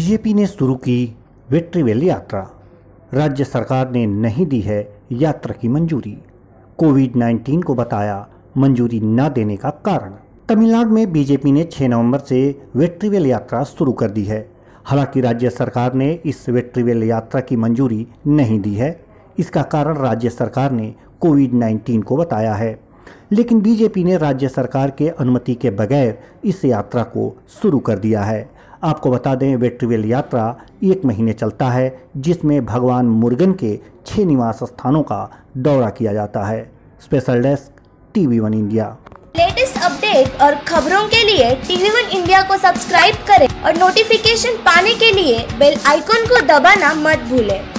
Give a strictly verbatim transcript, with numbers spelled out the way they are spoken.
BJP ने शुरू की विक्ट्रीवेल यात्रा। राज्य सरकार ने नहीं दी है यात्रा की मंजूरी। कोविड उन्नीस को बताया मंजूरी न देने का कारण। तमिलनाडु में बीजेपी ने छह नवंबर से विक्ट्रीवेल यात्रा शुरू कर दी है। हालांकि राज्य सरकार ने इस विक्ट्रीवेल यात्रा की मंजूरी नहीं दी है। इसका कारण राज्य सरकार ने कोविड उन्नीस को बताया है, लेकिन बीजेपी ने राज्य सरकार के अनुमति के बगैर इस यात्रा को शुरू कर दिया है। आपको बता दें, विक्ट्रीवेल यात्रा एक महीने चलता है, जिसमें भगवान मुरुगन के छह निवास स्थानों का दौरा किया जाता है। Special desk TV one India. Latest update और खबरों के लिए टीवी वन इंडिया को सब्सक्राइब करें और नोटिफिकेशन पाने के लिए बेल आइकॉन को दबाना मत भूलें।